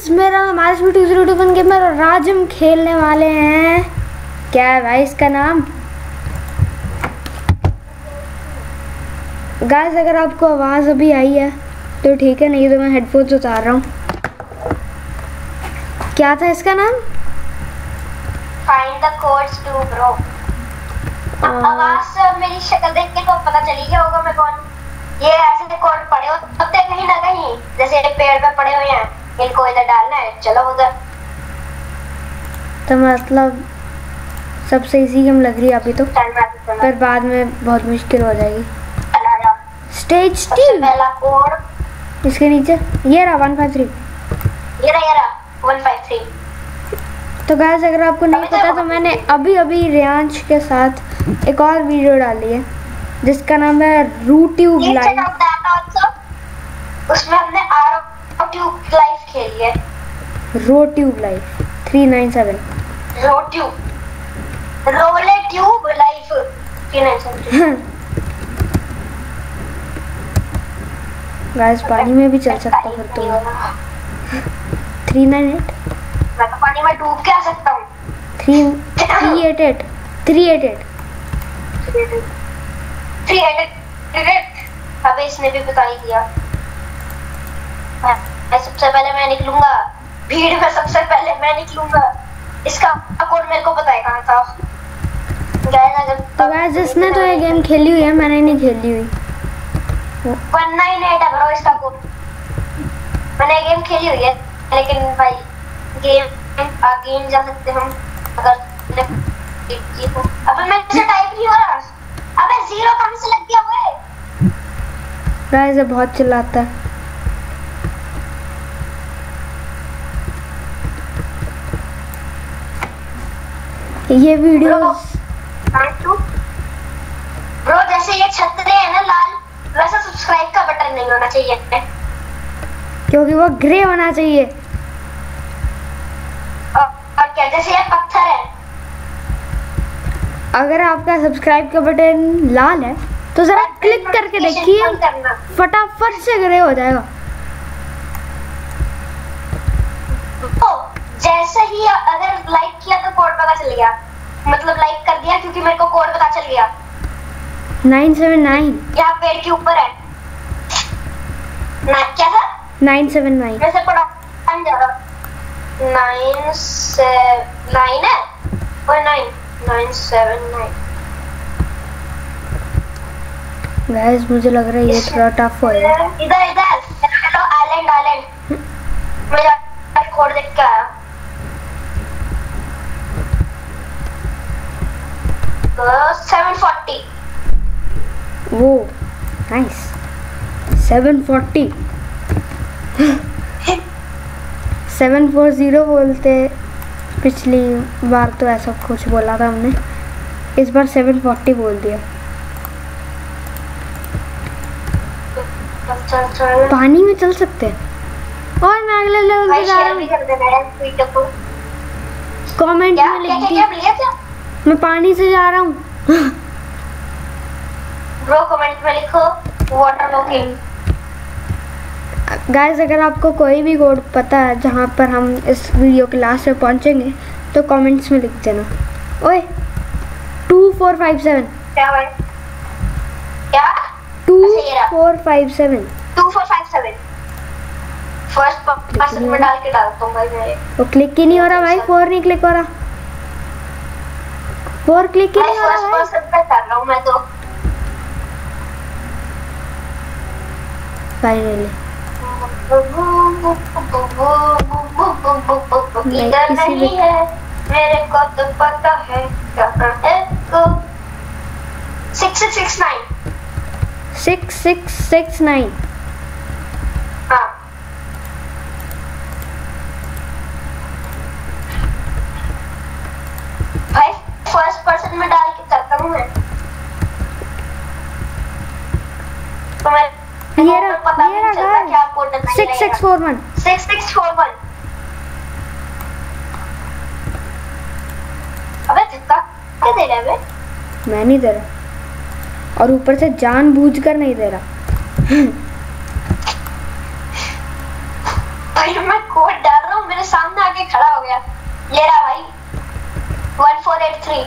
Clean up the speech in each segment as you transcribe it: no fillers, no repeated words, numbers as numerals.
मेरा हमारे 2021 गेमर और आज हम खेलने वाले हैं, क्या है भाई इसका नाम। गाइस अगर आपको आवाज़ अभी आई है तो ठीक है, नहीं तो मैं हेडफोन्स उतार रहा हूँ। क्या था इसका नाम? Find the codes to bro. आवाज़ मेरी शक्ल देख के तो पता चली गया होगा मैं कौन। ये ऐसे कोड पड़े होते कहीं ना कहीं, जैसे पेड़ पे पड़े हुए हैं, इनको इधर डालना है, चलो उधर। तो मतलब सबसे इजी गेम लग रही है अभी तो, फिर बाद में बहुत मुश्किल हो जाएगी। स्टेज 2 पहला कोड इसके नीचे ये रहा 153। ये रहा 153। तो गाइस अगर आपको नहीं पता तो मैंने अभी रियांश के साथ एक और वीडियो डाली है जिसका नाम है रूट्यूब लाइव। उसमें हमने रोट्यूब लाइव खेली है। रोट्यूब लाइव 397 रोलेट्यूब लाइव 397। गाइस पानी में भी चल सकता फिर तो 398। मैं तो पानी में डूब के आ सकता हूँ। 388 अबे इसने भी बता ही दिया। मैं सबसे पहले मैं निकलूंगा, भीड़ में सबसे पहले मैं निकलूंगा। इसका कोड मेरे को पता है कहाँ था। तो गाइस जिसने तो ये गेम खेली हुई है, मैंने नहीं खेली हुई। 198 है ब्रो इसका कोड। मैंने गेम खेली हुई है लेकिन भाई गेम आगे नहीं जा सकते हम अगर अबे मैं से टाइप नहीं हो रहा। अबे जीरो कहाँ से लग गया हुआ है। गाइस ये बहुत चिल्लाता है। ये वीडियो ब्रो जैसे ये छतरे है ना लाल, वैसा सब्सक्राइब का बटन नहीं होना चाहिए क्योंकि वो ग्रे होना चाहिए। और क्या जैसे ये पत्थर है, अगर आपका सब्सक्राइब का बटन लाल है तो जरा क्लिक करके देखिए, फटाफट से ग्रे हो जाएगा। तो जैसे ही अगर लाइक किया तो कोड पता चल गया, मतलब लाइक कर दिया क्योंकि मेरे को कोड पता चल गया। 979 यहाँ पेड़ के ऊपर है ना, क्या था 979 वैसे पढ़ा जा रहा 979 है और 979। गाइस मुझे लग रहा है ये थोड़ा टफ होएगा। इधर हेलो आइलैंड मैं कोड देख के आया। 740। वो नाइस 740 740 बोलते, पिछली बार तो ऐसा कुछ बोला था हमने, इस बार 740 बोल दिया। पानी में चल सकते हैं और मैं अगले लेवल पे जा रहा हूँ। कमेंट में लिख दिया मैं पानी से जा रहा हूँ। ब्रो कमेंट में लिखो वाटर लॉकिंग। गाइस अगर आपको कोई भी कोड पता है जहाँ पर हम इस वीडियो के लास्ट में पहुँचेंगे तो कमेंट्स में लिख देना। ओए 2457 क्या भाई क्या 2457 फर्स्ट पर्सन में डाल के डालता हूँ भाई मेरे। वो क्लिक ही नहीं हो रहा भाई, 4 नहीं क्लिक हो रहा, 4 क्लिक ही नहीं हो रहा भाई। फर्स्ट पर्सन पे कर रहा हूँ मैं तो। फाइनली इधर नहीं है मेरे को तो पता है कहाँ है को 6669 6669। हाँ भाई फर्स्ट पर्सन में डाल के करता हूँ मैं तो मैं ये रहा क्या कोड है 6641 6641। अबे धक्का क्या दे रहा है बे? मैं नहीं दे रहा, और ऊपर से जानबूझकर नहीं दे रहा। भाई मैं कोड डाल रहा हूँ मेरे सामने आके खड़ा हो गया। ये रहा भाई 1483।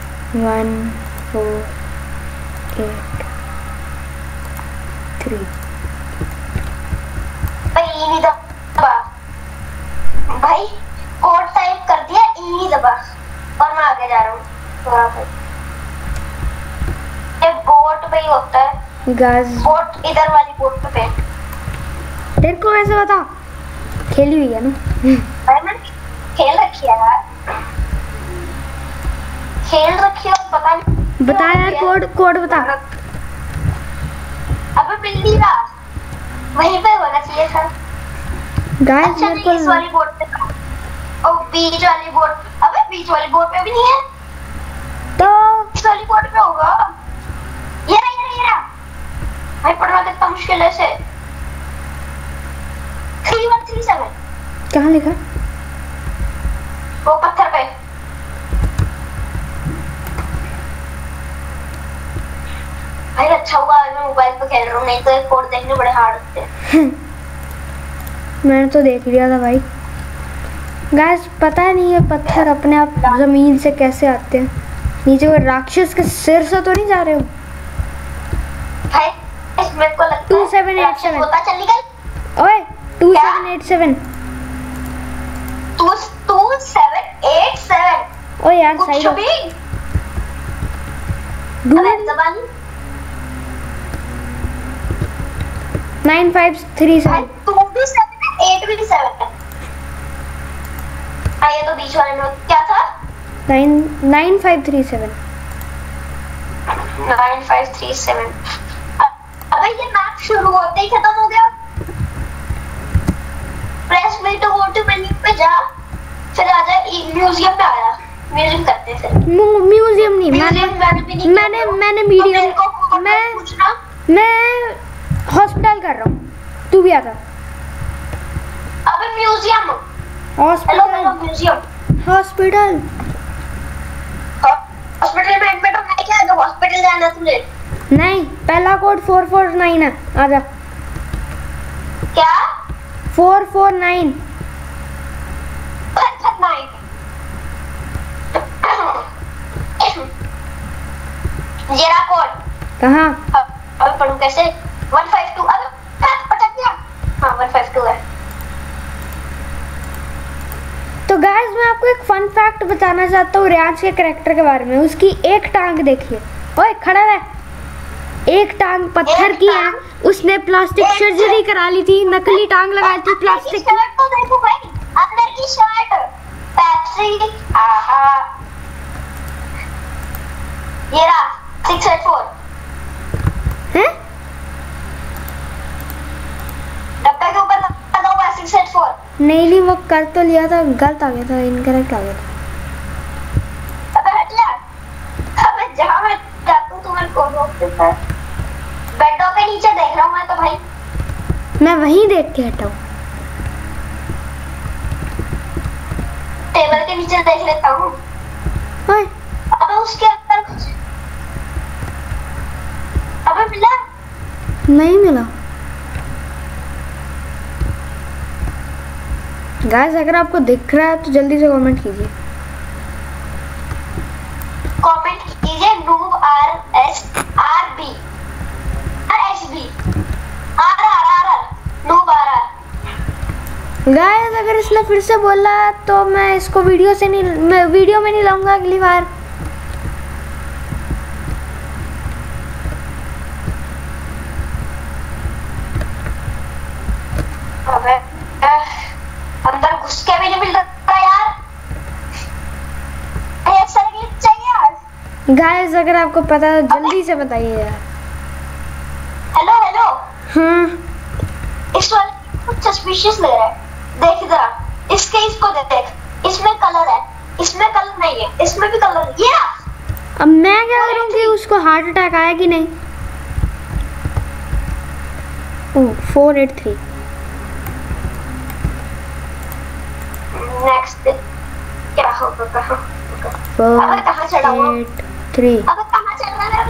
1483 भाई ई नहीं दबा भाई, कोड टाइप कर दिया, ई नहीं दबा और मैं आगे जा रहा हूँ। वहाँ पे ये बोट पे ही होता है गाइस, बोट इधर वाली बोट पे। तेरे को कैसे बता? खेली हुई है ना भाई मैं खेल रखी है यार, खेल रखी है, पता नहीं। बता यार, कोड बता। अबे मिल नहीं रहा, वहीं पे होना चाहिए था। गाइस अच्छा मेरे नहीं, इस को वाली बोट पे था। और बीच वाली बोट, अबे बीच वाली बोट पे भी नहीं है, तो इस वाली बोट पे होगा। ये रहा भाई, पढ़ना कितना मुश्किल है इसे। 3137 कहाँ लिखा? वो पत्थर पे। भाई अच्छा हुआ आज मैं मोबाइल पे खेल रहा हूँ, नहीं तो ये कोड देखने बड़े हार्ड होते हैं। मैंने तो देख लिया था भाई। गाइस पता नहीं ये पत्थर अपने आप जमीन से कैसे आते हैं नीचे। वो राक्षस के सिर से तो नहीं जा रहे हो? भाई मेरे को लगता है 2787 पता चल गई। ओए 2787 2787 ओ यार कुछ साइड भी ढूंढ। जबान 9537 ये तो बीच वाले में क्या था? 9537 9537। अबे ये मैप शुरू होते ही खत्म हो गया। Press me to go to menu पे जा, फिर आ जा म्यूजियम पे आया। म्यूजियम करते हैं फिर। म्यूजियम नहीं, मैंने मीडियम पूछना। मैं हॉस्पिटल कर रहा हूँ, तू भी आता। अबे museum, hospital museum, hospital hospital में एडमिट होना है क्या? तो हॉस्पिटल जाना तुझे। नहीं, पहला कोड 449 है, आजा। क्या? 449 ये रहा कोड। कहाँ? अबे पढ़ूं कैसे? 152। अबे पटक गया। हाँ 152 है। तो गाइस मैं आपको एक फन फैक्ट बताना चाहता हूँ रियाज के कैरेक्टर के बारे में। उसकी एक टांग देखिए। ओए खड़ा रह। एक टांग पत्थर की है, उसने प्लास्टिक सर्जरी करा ली थी, नकली टांग लगाई थी प्लास्टिक की। शर्ट तो देखो भाई, अंदर की शर्ट पेप्सी। आहा ये रहा 684 हैं? डब्बे के ऊपर लगा हुआ है 684। नहीं वो कर तो लिया था, गलत आ गया था, इनकरेक्ट आ गया था। अबे हट जा। अबे जहाँ मैं जाता हूँ तुम्हें कोड रोक देता है। बेडों के नीचे देख रहा हूँ मैं तो भाई। मैं वहीं देख के हटा हूँ। टेबल के नीचे देख लेता हूँ। ओए अबे उसके अंदर कुछ, अबे मिला? नहीं मिला। गाइस अगर आपको दिख रहा है तो जल्दी से कमेंट कीजिए। कमेंट कीजिए noob RSRB noob RR। Guys अगर इसने फिर से बोला तो मैं इसको वीडियो में नहीं लाऊंगा अगली बार। अबे अंदर घुस के भी नहीं मिल रहा यार। चाहिए यार। गाइस अगर आपको पता है तो जल्दी से बताइए यार। Hello hello. हाँ इस वाले कुछ सस्पिशियस लग रहा है। देख जरा इसको देख, इसमें कलर है, इसमें कलर नहीं है, इसमें भी कलर है। ये अब मैं क्या करूँ कि उसको हार्ट अटैक आया कि नहीं? ओह 483। नेक्स्ट क्या होगा? कहाँ चढ़ा हुआ? 483 अब कहाँ चल रहा है?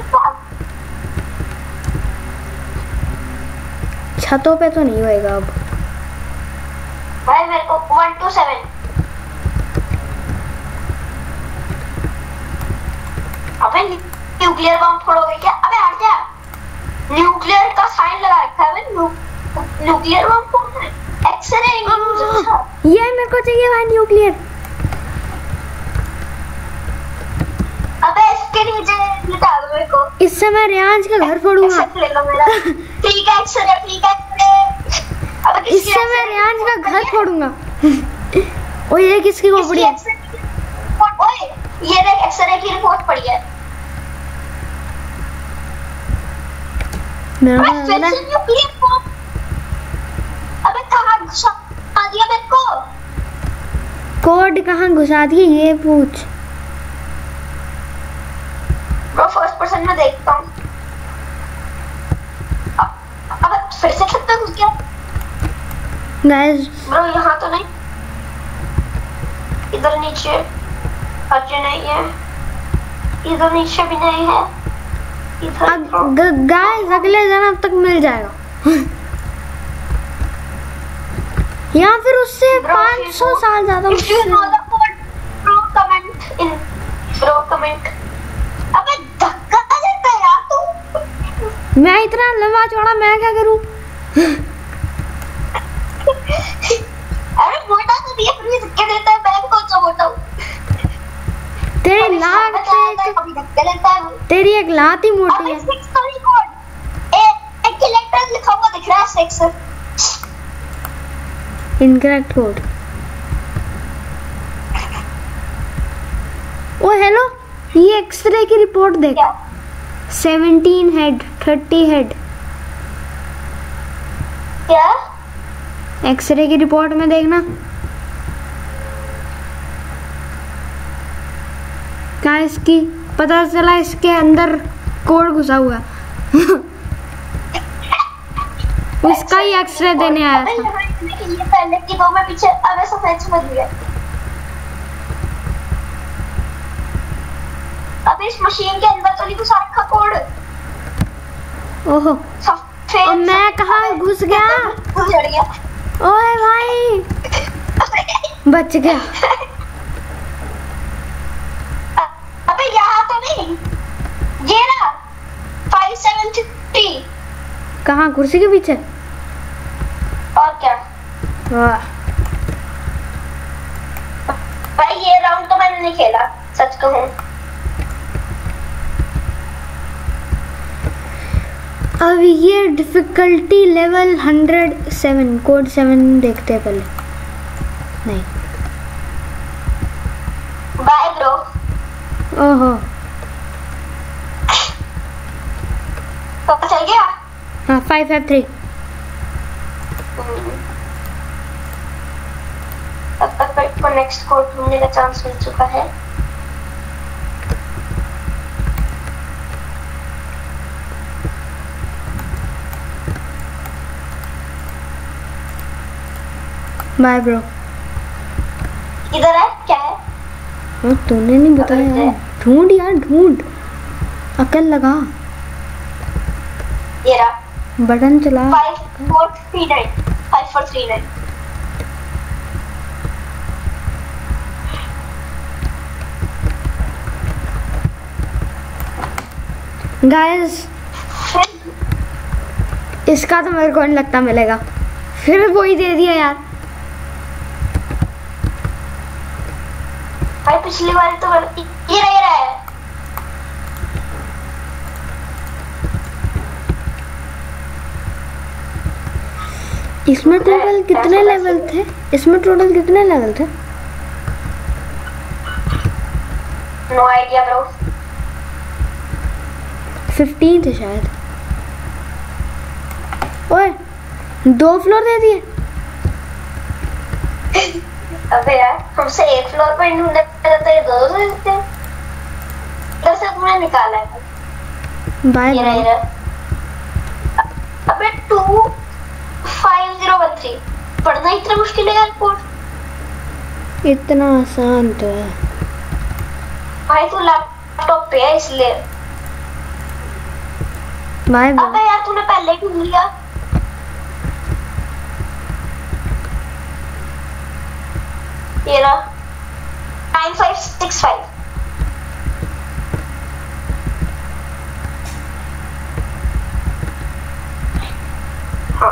छतों पे तो नहीं होएगा अब। भाई मेरे को 127। अबे न्यूक्लियर बम फोड़ोगे क्या? अबे हट जा, न्यूक्लियर का साइन लगा रखा है। न्यूक्लियर बम फोड़ना है, एक्सरे न्यूज। अच्छा ये मेरे को चाहिए भाई न्यूक्लियर। अबे इसके नीचे लिटा दो मेरे को। इससे मैं रियांश का घर फोड़ूंगा। ले लो मेरा। ठीक है एक्सरे, ठीक है एक्सरे। अबे इससे मैं रियांश का घर फोड़ूंगा। ओए ये किसकी खोपड़ी है? ओए ये देख एक्सरे की रिपोर्ट पड़ी है। मेरा अबे फिर से न्यूक्लियर बम। अबे कहां घुसा दिया मेरे को? कोड कहाँ घुसा दिए ये पूछ। ब्रो फर्स्ट पर्सन में देखता हूँ। अबे फिर से छत पे घुस गया। गाइस ब्रो यहाँ तो नहीं, इधर नीचे अच्छे नहीं है, इधर नीचे भी नहीं है, इधर गाइस अगले जन्म तक मिल जाएगा। या फिर उससे 500 साल ज्यादा। If you know the code, bro comment. अबे धक्का देता है यार तू। मैं इतना लंबा चौड़ा मैं क्या करूं? अरे मोटा तो दिया फिर भी धक्के देता है। मैं कौन सा मोटा हूँ? तेरी लात कभी धक्के देता है। तेरी एक लात ही मोटी अबे है। 6 story code। एक लेटर लिखा हुआ दिख रहा है 6। Incorrect code. ओ हेलो, ये एक्सरे की रिपोर्ट देख। 17 हेड, 30 हेड। क्या? एक्सरे की रिपोर्ट में देखना। क्या इसकी पता चला इसके अंदर कोड घुसा हुआ। उसका ही एक्सरे देने आया था। ये पहले की दो में पीछे अब सफेद समझ गया। अब इस मशीन के अंदर तो नहीं घुसा रखा कोड। ओहो, सफेद। और मैं कहाँ घुस गया? उजड़ गया। ओए भाई बच गया। अबे यहाँ तो नहीं, ये ना 5750। कहाँ? कुर्सी के पीछे। और क्या वाह। भाई ये राउंड तो मैंने नहीं खेला सच कहूँ। अब ये डिफिकल्टी लेवल 107, कोड 7 देखते हैं पहले। नहीं, बाय ब्रो। ओहो, तो चल गया। हाँ 553। अब तक को नेक्स्ट कोड ढूंढने का चांस मिल चुका है। Bye bro. इधर है क्या है? हाँ तूने नहीं बताया यार। ढूंढ यार ढूंढ, अकल लगा। ये रहा बटन चला। 5439 5439। गाइस इसका तो मेरे को नहीं लगता मिलेगा। फिर वो ही दे दिया यार। भाई पिछली बार तो ये रहा है। इसमें टोटल कितने लेवल थे? इसमें टोटल कितने लेवल थे? No idea bro. 15 थे शायद। ओए 2 फ्लोर दे दिए। अबे यार हमसे एक फ्लोर पर ढूंढने जाते हैं, 2 दे देते हैं। इधर से तुमने निकाला है। बाय ये बाय। रहा। अबे 25013 पढ़ना इतना मुश्किल है यार कोड। इतना आसान तो है भाई तू लैपटॉप पे है इसलिए। Bye bye. अबे यार तूने पहले ढूंढ लिया। ये रहा 9565। हाँ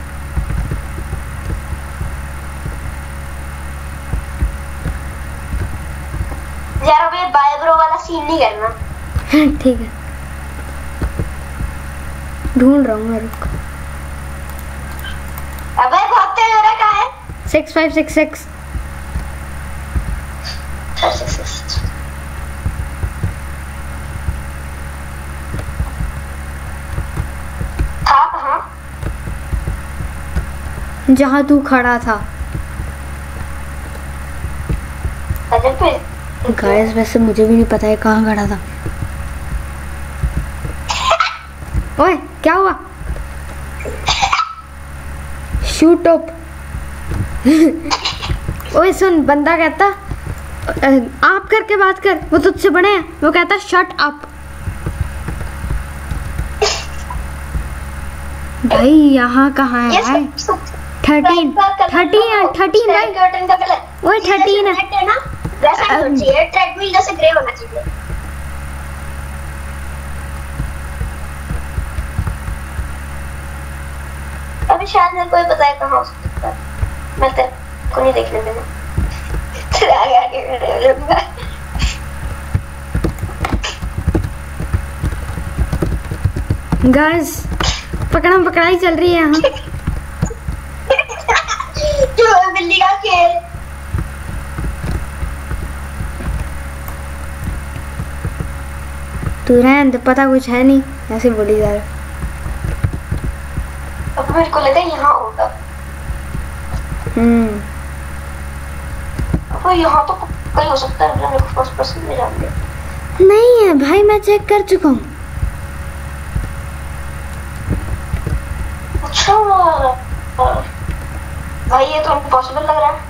यार अभी बायोब्रो वाला सीन नहीं करना। ठीक है, ढूंढ रहा हूँ मैं, रुक। अबे बहुत तेज हो रहा है, कहाँ है? 6566 था कहाँ? जहाँ तू खड़ा था। अरे फिर गाइस वैसे मुझे भी नहीं पता है कहाँ खड़ा था। ओए क्या हुआ? Shut up. ओए सुन, बंदा कहता आप करके बात कर, वो तुझसे बड़े हैं। वो कहता शट अप। भाई यहाँ कहाँ है भाई? 13 भाई। ओए 13 है। वैसा नहीं होना चाहिए, ट्रेडमिल जैसे ग्रे होना चाहिए। अभी शायद मेरे को ही पता है कहाँ हो सकता है। मैं तेरे को नहीं देखने देना। तेरे आगे आगे रहूंगा। गाइस पकड़म पकड़ाई चल रही है यहाँ। जो बिल्ली का खेल। तू रहने दे, पता कुछ है नहीं, ऐसे बोली जा रहा। अब मेरे को लगा यहाँ होगा। अब यहाँ तो कहीं हो सकता है। मेरे को फर्स्ट पर्सन में जान दे। नहीं है भाई, मैं चेक कर चुका हूँ। अच्छा भाई ये तो इम्पॉसिबल लग रहा है।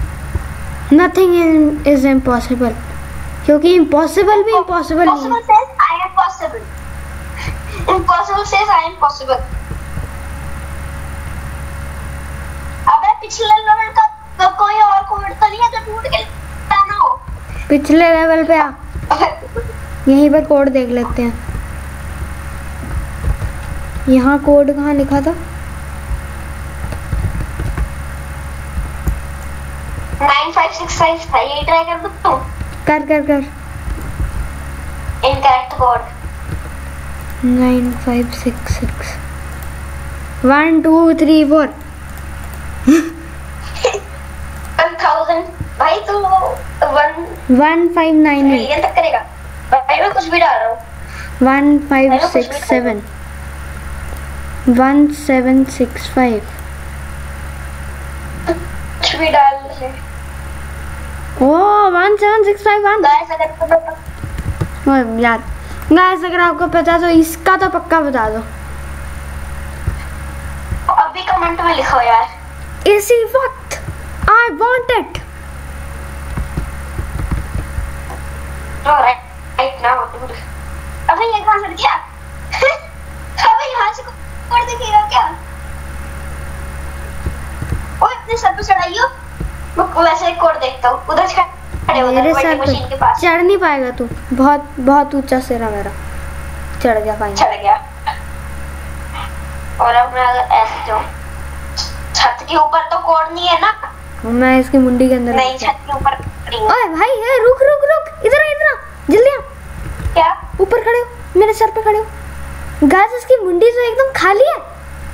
नथिंग इज इम्पॉसिबल, क्योंकि इम्पॉसिबल भी इम्पॉसिबल नहीं है। Impossible says I am possible. Impossible says I am possible. अबे पिछले लेवल का तो कोई और कोड तो नहीं है जो टूट के लाना हो? पिछले लेवल पे आ, यहीं पर कोड देख लेते हैं। यहाँ कोड कहाँ लिखा था? 9565 था, ये ट्राई कर दूँ? कर कर कर। इनकरेक्ट कोड 9566 1 2 3 4 1000 भाई तू 1598 मिलियन तक करेगा भाई। मैं कुछ भी डाल रहा हूँ। 1567 1765 कुछ भी डाल रहे। ओ 17651। यार गाइस अगर आपको पता तो इसका तो पक्का बता दो। अभी कमेंट में लिखो यार। इसी वक्त I want it. Right now dude. अबे ये कहां से गया? अबे यहां से कोड दिखेगा क्या? ओए अपने सर पे चढ़ाइयो। मैं वैसे एक कोड देखता हूँ। उधर खड़े हो मेरे सर मशीन के पे पास। चढ़ नहीं पाएगा तू, बहुत बहुत ऊंचा सिर है मेरा। चढ़ गया फाइन। चढ़ गया। और अब मैं अगर ऐसे जाऊं, छत के ऊपर तो कोड नहीं है ना? मैं इसकी मुंडी के अंदर नहीं, छत के ऊपर खड़ी हूं। ओए भाई ए, रुक रुक रुक, इधर आ, इधर आ, जल्दी आ। क्या? ऊपर खड़े हो, मेरे सर पे खड़े हो। गाइस इसकी मुंडी तो एकदम खाली है।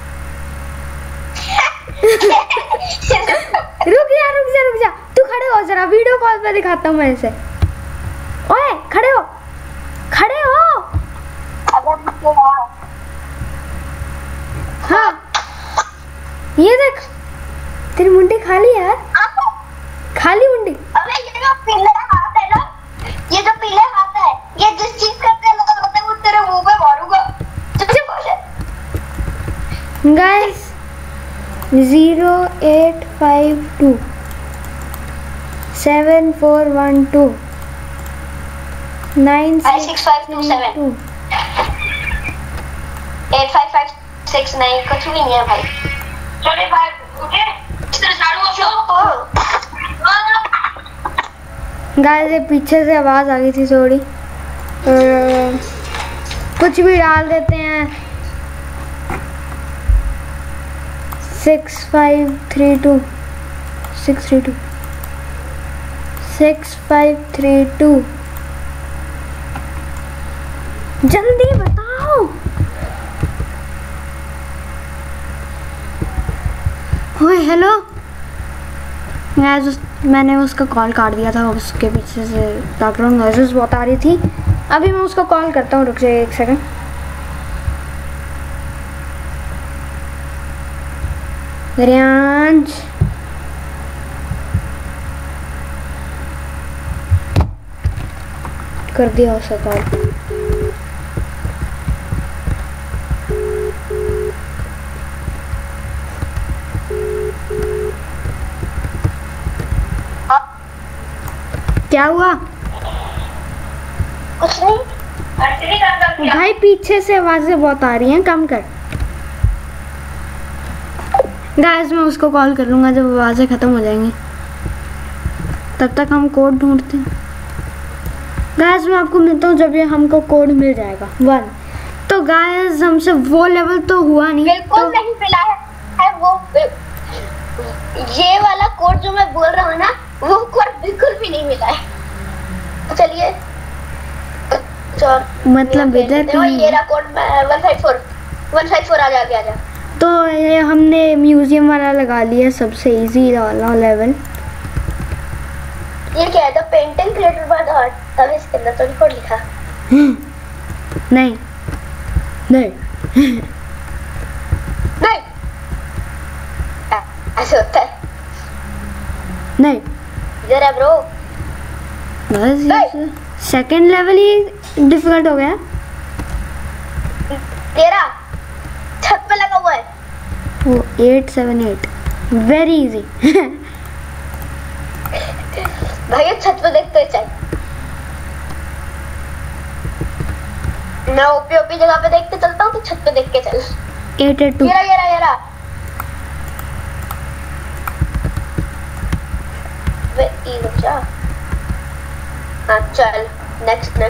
रुक जा तू खड़े हो जरा, वीडियो कॉल पे दिखाता हूँ मैं इसे। ओए खड़े हो। हाँ ये देख, तेरी मुंडी खाली है यार, खाली मुंडी। अबे ये जो पीले हाथ है ना, ये जो पीले हाथ है, ये जिस चीज का तेल होता है वो तेरे मुंह पे मारूंगा। गाइस 0852 7412 96527 8556 कुछ भी नहीं है भाई। चले भाई उठे, इस तरह झाड़ू गाइस ये पीछे से आवाज़ आ गई थी थोड़ी, कुछ भी डाल देते हैं। 6532 632 6532 जल्दी बताओ। ओए हेलो, मैंने उसका कॉल काट दिया था, उसके पीछे से बैकग्राउंड नॉइज़ेस बहुत आ रही थी। अभी मैं उसको कॉल करता हूँ, रुक जाइए 1 सेकंड। रियांश कर दिया उसका कॉल। क्या हुआ? कुछ नहीं भाई पीछे से आवाज़ें बहुत आ रही हैं, कम कर। गाइस मैं उसको कॉल कर लूँगा जब आवाज़ें ख़त्म हो जाएंगी, तब तक हम कोड ढूंढते हैं। गाइस मैं आपको मिलता हूँ जब ये हमको कोड मिल जाएगा 1। तो गाइस हमसे वो लेवल तो हुआ नहीं, बिल्कुल तो नहीं मिला है वो ये वाला कोड जो मैं बोल रहा हूँ ना, वो कोड बिल्कुल भी नहीं मिला है। तो चलिए मतलब इधर कहीं ये रहा कोड 154 आ जा। तो ये हमने म्यूजियम वाला लगा लिया, सबसे इजी वाला लेवल। ये क्या है? The painting created by the art. अब इसके अंदर तो नहीं कोड लिखा। नहीं नहीं नहीं ऐसे होता है नहीं, इधर है ब्रो। बस सेकंड लेवल ही डिफिकल्ट हो गया। तेरा छत पे लगा हुआ है वो 878 वेरी इजी। भाई ये छत पे देखते चल। मैं ओपी जगह पे देख के चलता हूँ, तो छत पे देख के चल। 882 ये रहा वे ई रुक जा। हाँ चल नेक्स्ट।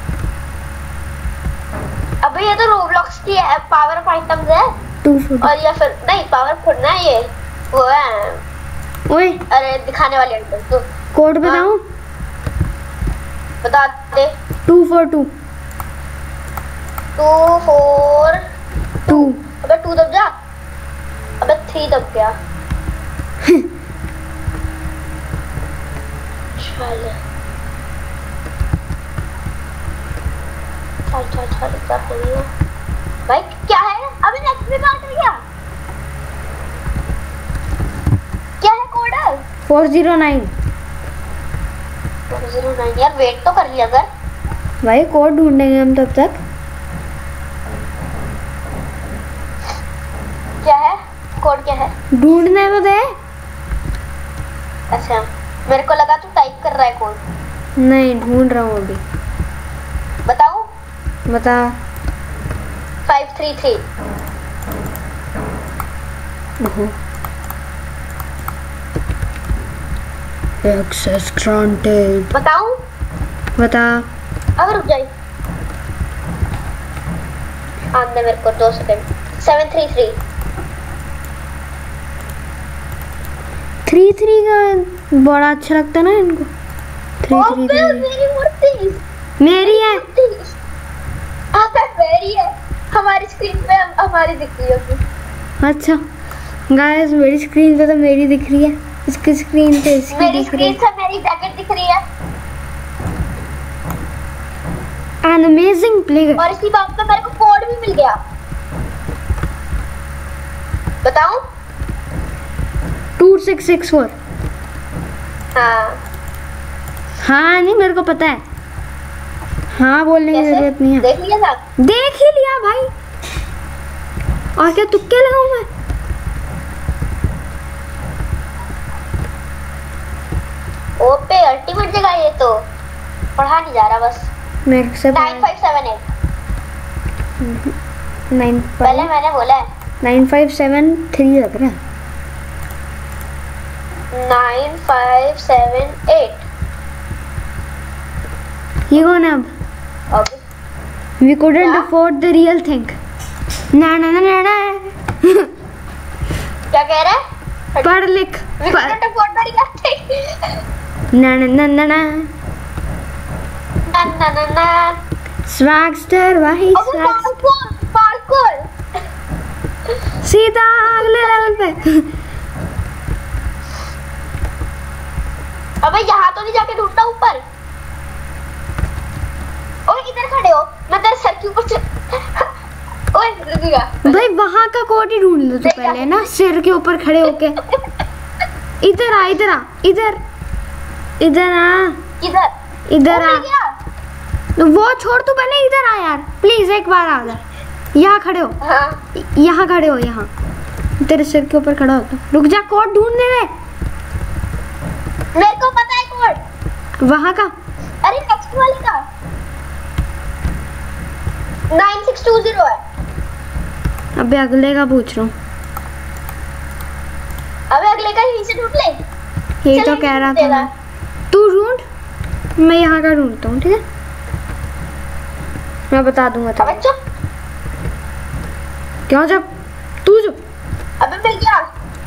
अबे ये तो रोब्लॉक्स की है, पावर ऑफ आइटम्स है। 240 और या फिर नहीं, पावर फोड़ना है ये, वो है। ओए अरे दिखाने वाले आइटम तो कोड बताऊं? बता दे। 242 242। अबे 2 दब जा। अबे 3 दब गया। चल भाई क्या है? अबे नेक्स्ट में काट गया। क्या है कोड? 409 409 यार वेट तो कर लिया कर। भाई कोड ढूंढेंगे हम तब तक। क्या है कोड? क्या है? ढूंढने तो दे। अच्छा मेरे को लगा तू टाइप कर रहा है कोड। नहीं ढूंढ रहा हूँ अभी। बताऊं? बता। 533। Access granted. बताऊं? बता। अब रुक जाइए, आने मेरे को 2 सेकंड। 733। 33 का बड़ा अच्छा लगता है ना इनको। 333 मेरी मूर्ति मेरी है। मेरी है। हमारी स्क्रीन पे हमारी दिख रही होगी। अच्छा गाइस मेरी स्क्रीन पे तो मेरी दिख रही है, इसकी स्क्रीन पे इसकी मेरी दिख रही स्क्रीन से मेरी जैकेट दिख रही है। An amazing play. और इसी बात पे मेरे को कोड भी मिल गया। बताऊं? 2664। हाँ नहीं मेरे को पता है। हाँ बोलने की जरूरत नहीं है। देख लिया था? देख ही लिया भाई, और क्या तुक्के लगाऊं मैं? ओपे अल्टीमेट जगह ये तो पढ़ा नहीं जा रहा बस। मेरे से 9578 9 पहले मैंने बोला है 9573 लग रहा है। 9578 ये कौन है अब? We couldn't afford the real thing. ना ना ना ना ना। क्या कह रहा है? पढ़ लिख। We couldn't afford the real thing. ना ना ना ना ना। ना ना ना ना। Swagster वही swagster। पार्कोर सीधा अगले लेवल पे। अबे यहाँ तो नहीं जाके ढूंढना ऊपर। ओए इधर खड़े हो, मैं तेरे सर के ऊपर से ओए रुकिएगा भाई वहाँ का कोड ही ढूंढ लो तो पहले ना, सिर के ऊपर खड़े होके। इधर आ इधर आ इधर इधर आ इधर इधर ओ, आ। मिल गया। तो वो छोड़, तू पहले इधर आ यार प्लीज, एक बार आ जा। यहाँ खड़े हो, हाँ यहाँ खड़े हो, यहाँ तेरे सिर के ऊपर खड़ा होता। रुक जा, कोड ढूंढने दे। मेरे को पता है कोड। वहाँ का? अरे नेक्स्ट वाले का 9620 है। अबे अगले का पूछ रहा हूँ। अबे अगले का यहीं से ढूंढ ले। ये चल, तो कह रहा था देगा। मैं। तू ढूंढ, मैं यहाँ का ढूंढता हूँ, ठीक है? मैं बता दूंगा अबे तो। चुप। क्यों जब तू चुप। अबे मिल गया।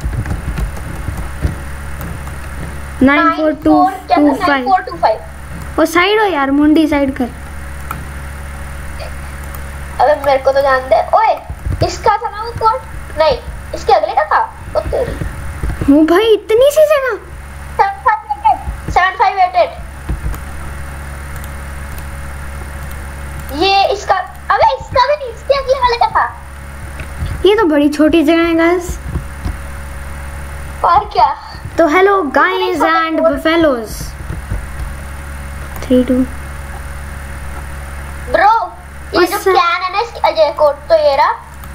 94225। 9425। और साइड हो यार, मुंडी साइड कर। अबे मेरे को तो जान दे। ओए इसका था ना वो कोड? नहीं इसके अगले का था। ओ तेरी। हूँ भाई, इतनी सी जगह। 7588। ये इसका, अबे इसका भी नहीं, इसके अगले वाले का था। ये तो बड़ी छोटी जगह है गाइस। और क्या? तो hello guys and fellows. 32 bro ये जो अच्छा। कैन है ना इसकी अजय कोड तो ये रहा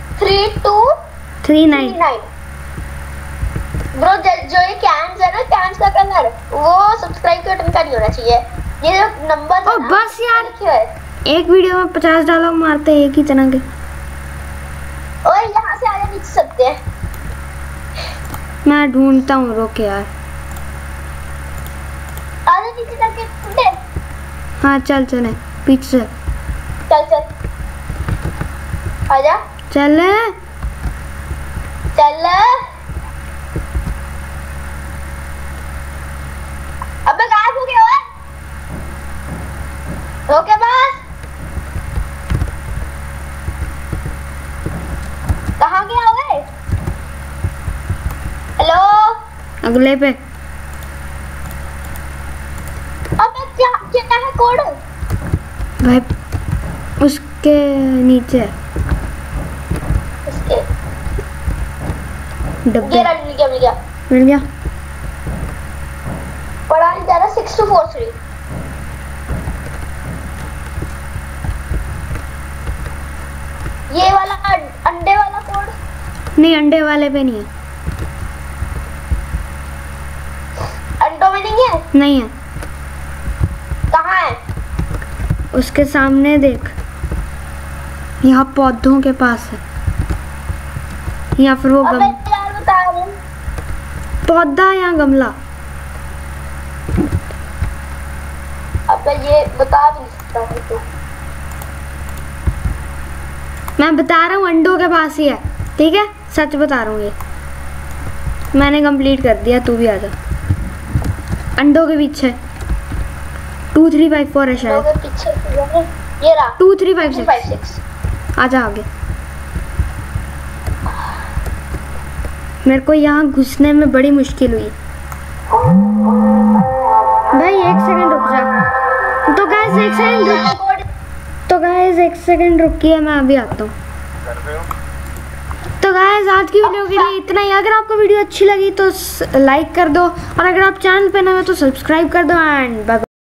3239। 39। ब्रो जो ये कैन्स है ना, कैन्स का कलर वो सब्सक्राइब के बटन का नहीं होना चाहिए। ये जो नंबर ओ बस यार, लिखे हुए हैं। एक वीडियो में 50 डायलॉग मारते हैं एक ही तरह के। और यहाँ से आगे नीचे सकते हैं। मैं ढूंढता हूँ, रुक यार। आगे नीचे करके ढूंढे। हाँ चल चले पीछे से। चल चल आजा चले। चल। अबे गायब हो गया। ओके बस कहाँ गया हुए? हेलो अगले पे। अबे क्या क्या है कोड? भाई उसके नीचे इसके डब्बे। ये मिल गया मिल गया। मिल गया। पढ़ा नहीं जा रहा। 6243। ये वाला अंडे वाला कोड नहीं, अंडे वाले पे नहीं है। अंडों में नहीं है। नहीं है। कहाँ है? उसके सामने देख, यहाँ पौधों के पास है, या फिर वो अबे यार बता रहे। पौधा या गमला। अबे ये बता भी नहीं सकता है तू। मैं बता रहा हूँ अंडों के पास ही है, ठीक है? सच बता रहा हूँ, ये मैंने कंप्लीट कर दिया। तू भी आ जा। अंडों के पीछे 2354 है शायद। लोगों के पीछे ये रहा 2356। आजा आगे। मेरे को यहाँ घुसने में बड़ी मुश्किल हुई। भाई एक सेकंड रुक जा। तो गाइस एक सेकंड रुक। तो गाइस एक सेकंड रुकिए, मैं अभी आता हूँ। तो गाइस आज की वीडियो के लिए इतना ही। अगर आपको वीडियो अच्छी लगी तो लाइक कर दो, और अगर आप चैनल पे नए हो तो सब्सक्राइब कर दो। And bye.